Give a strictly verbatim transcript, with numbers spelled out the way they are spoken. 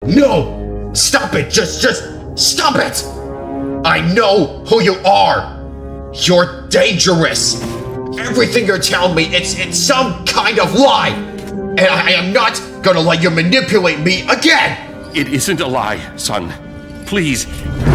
No! Stop it! Just, just stop it! I know who you are! You're dangerous! Everything you're telling me, it's, it's some kind of lie! And I am not gonna let you manipulate me again! It isn't a lie, son. Please,